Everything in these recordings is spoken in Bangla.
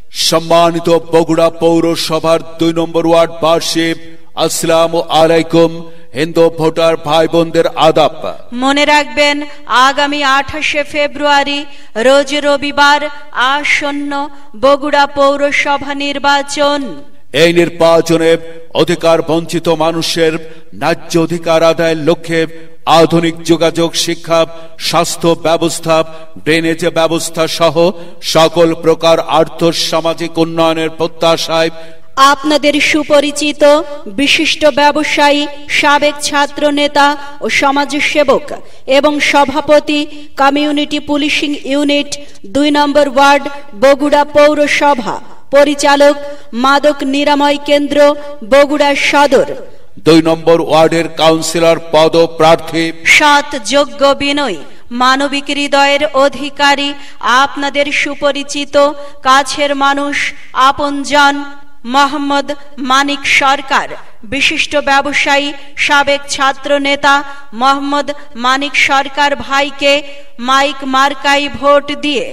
সম্মানিত বগুড়া পৌরসভার 2 নম্বর ওয়ার্ড বাসী, আসসালামু আলাইকুম। হিন্দু ভোটার ভাই বোনদের আদাব। মনে রাখবেন, আগামী 28শে ফেব্রুয়ারি রোজ রবিবার আসন্ন বগুড়া পৌরসভা নির্বাচন। এই নির্বাচনে অধিকার বঞ্চিত মানুষের ন্যায্য অধিকার আদায়ের লক্ষ্যে আধুনিক যোগাযোগ, শিক্ষা, স্বাস্থ্য ব্যবস্থা, ড্রেনেজ ব্যবস্থা সহ সকল প্রকার আর্থ সামাজিক উন্নয়নের প্রত্যাশায় আপনাদের সুপরিচিত বিশিষ্ট ব্যবসায়ী, সাবেক ছাত্র নেতা ও সমাজসেবক এবং সভাপতি, community policing unit 2 number ward, Bogura পৌরসভা, পরিচালক, মাদক নিরাময় কেন্দ্র, বগুড়া সদর, 2 নম্বর ওয়ার্ডের কাউন্সিলর পদপ্রার্থী, সৎ, যোগ্য, বিনয়ী, মানবিক হৃদয়ের অধিকারী, আপনাদের সুপরিচিত কাছের মানুষ, আপনজন মোহাম্মদ মানিক সরকার। বিশিষ্ট ব্যবসায়ী, সাবেক ছাত্র নেতা মোহাম্মদ মানিক সরকার ভাইকে মাইক মার্কায় ভোট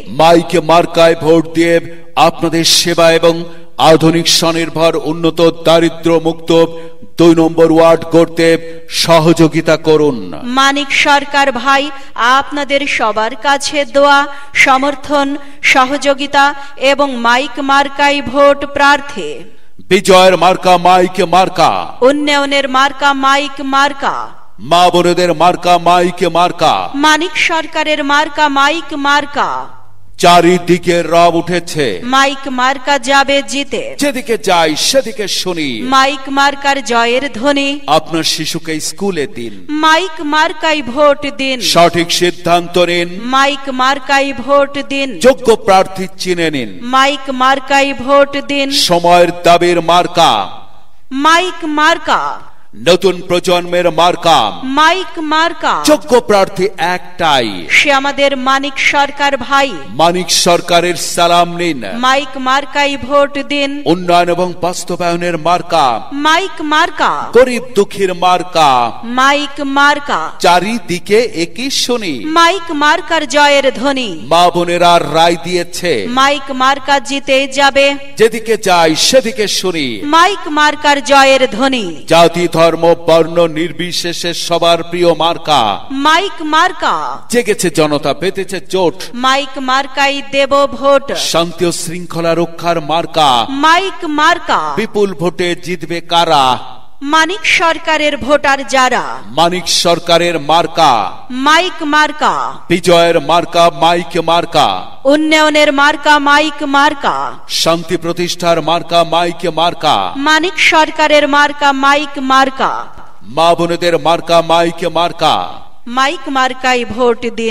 দিয়ে আপনাদের সেবা এবং আধুনিক স্বনির্ভর, উন্নত, দারিদ্র মুক্ত 2 নম্বর ওয়ার্ড গড়তে সহযোগিতা করুন। মানিক সরকার ভাই আপনাদের সবার কাছে দোয়া, সমর্থন, সহযোগিতা এবং মাইক মার্কায় ভোট প্রার্থী। বিজয়ের মার্কা মাইক মার্কা, উন্নয়নের মার্কা মাইক মার্কা, মা বোনেদের মার্কা মাইক মার্কা, মানিক সরকারের মার্কা মাইক মার্কা। চারিদিকে রব উঠেছে, মাইক মার্কা যাবে জিতে, যেদিকে যাই সেদিকে শুনি মাইক মার্কার জয়ের ধ্বনি। আপনার শিশুকে স্কুলে দিন, মাইক মার্কায় ভোট দিন। সঠিক সিদ্ধান্ত নিন, মাইক মার্কায় ভোট দিন। যোগ্য প্রার্থী চিনে নিন, মাইক মার্কায় ভোট দিন। সময়ের দাবির মার্কা মাইক মার্কা, নতুন প্রজন্মের মার্কা মাইক মার্কা। যোগ্য প্রার্থী একটাই, সে আমাদের মানিক সরকার ভাই। মানিক সরকারের সালাম নিন, মাইক মার্কায় ভোট দিন। উন্নয়ন এবং বাস্তবায়নের মার্কা মাইক মার্কা, গরিব দুঃখীর মার্কা মাইক মার্কা। চারিদিকে একই শুনি মাইক মার্কার জয়ের ধ্বনি। মা বোনেরা রায় দিয়েছে, মাইক মার্কা জিতে যাবে, যেদিকে যাই সেদিকে শুনি মাইক মার্কার জয়ের ধ্বনি। জাতি, ধর্ম, বর্ণ নির্বিশেষে সবার প্রিয় মার্কা মাইক মার্কা। জেগেছে জনতা, পেতেছে চোট, মাইক মার্কাই দেব ভোট। শান্তি ও শৃঙ্খলা রক্ষার মার্কা মাইক মার্কা। বিপুল ভোটে জিতবে কারা? মানিক সরকারের ভোটার যারা। মানিক সরকারের মার্কা মাইক মার্কা। বিজয়ের মার্কা মাইক মার্কা, উন্নয়নের মার্কা মাইক মার্কা, শান্তি প্রতিষ্ঠার মার্কা মাইক মার্কা, মানিক সরকারের মার্কা মাইক মার্কা, মা বোনেদের মার্কা মাইক মার্কা। মাইক মার্কায় ভোট দিন।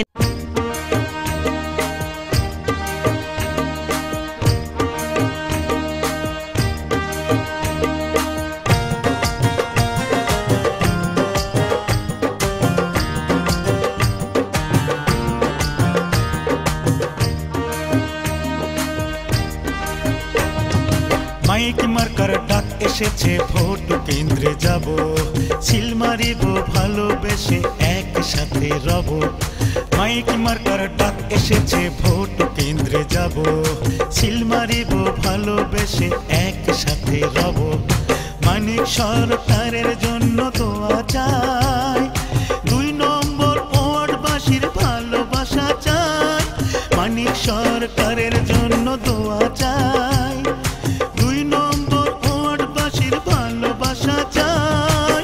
মাইক মার্কার ডাক এসেছে, ভোট কেন্দ্রে যাব, সিল মারিব ভালোবেসে একসাথে রব। মাইক মার্কার ডাক এসেছে, ভোট কেন্দ্রে যাব, সিল মারিব ভালোবেসে একসাথে রব। মানিক সরকারের জন্য দোয়া চাই, 2 নম্বর ওয়ার্ডবাসীর ভালোবাসা চাই। মানিক সরকারের জন্য দোয়া চাই, 2 নম্বর ওয়ার্ডবাসীর ভালোবাসা চাই।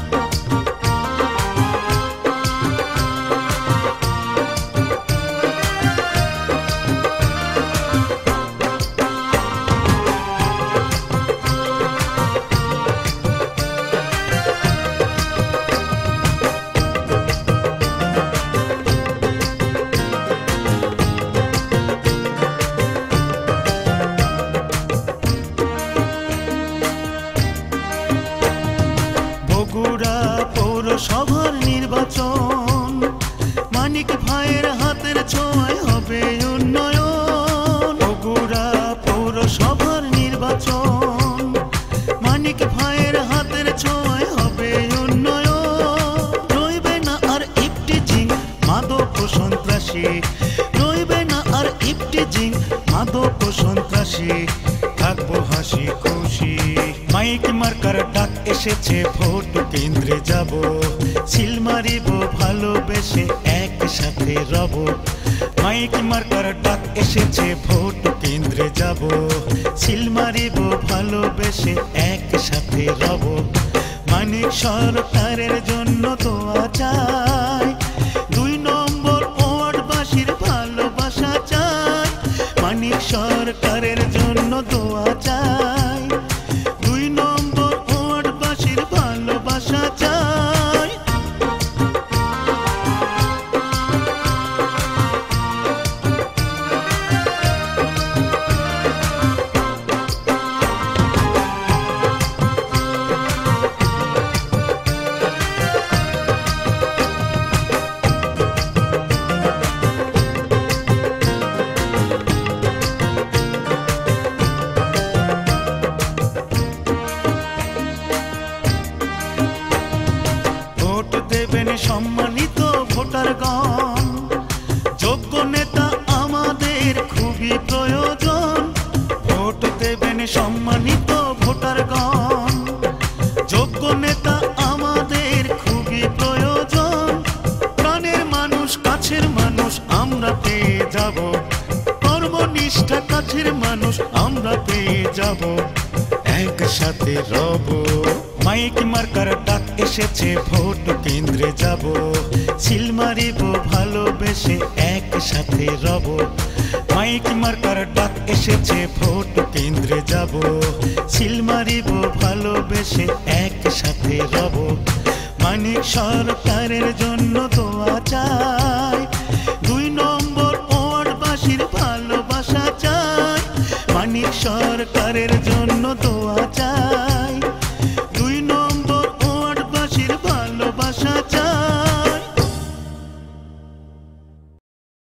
বগুড়া পৌরসভার নির্বাচন, মানিক ভাইয়ের হাতের ছোঁয়ায় হবে উন্নয়ন। বগুড়া পৌরসভার নির্বাচন, মানিক ভাইয়ের হাতের ছোঁয়ায় হবে উন্নয়ন। রইবে না আর ইফটিজিং, মাদক ও সন্ত্রাসী, রইবে না আর ইফটিজিং, মাদক ও সন্ত্রাসী। খুশি, থাকবো হাসি খুশি। মাইক মার্কার ডাক এসেছে, ভোট কেন্দ্রে যাব, সিল মারিব ভালোবেসে একসাথে রব। মাইক মার্কার ডাক এসেছে, ভোট কেন্দ্রে যাব, সিল মারিব ভালোবেসে একসাথে রব। মানিক সরকারের জন্য দোয়া চাই, 2 নম্বর ওয়ার্ডবাসীর ভালোবাসা চাই। মানিক সরকারের জন্য দোয়া চাই, 2 নম্বর ওয়ার্ডবাসীর ভালোবাসা চাই। সম্মানিত ভোটারগণ, যোগ্য নেতা আমাদের খুবই প্রয়োজন। ভোট দেবেন সম্মানিত ভোটারগণ, যোগ্য নেতা আমাদের খুবই প্রয়োজন। প্রাণের মানুষ, কাছের মানুষ আমরা পেয়ে যাব, কর্মনিষ্ঠা কাছের মানুষ আমরা পেয়ে যাব, একসাথে রব। মাইক মার্কার ডাক এসেছে, ভোট কেন্দ্রে যাব, সিল মারিব ভালোবেসে একসাথে রব। মাইক মার্কার ডাক এসেছে, ভোট কেন্দ্রে যাব, সিল মারিব ভালোবেসে একসাথে রব। মানিক সরকারের জন্য দোয়া চাই, 2 নম্বর ওয়ার্ডবাসীর ভালোবাসা চাই। মানিক সরকারের জন্য দোয়া চাই,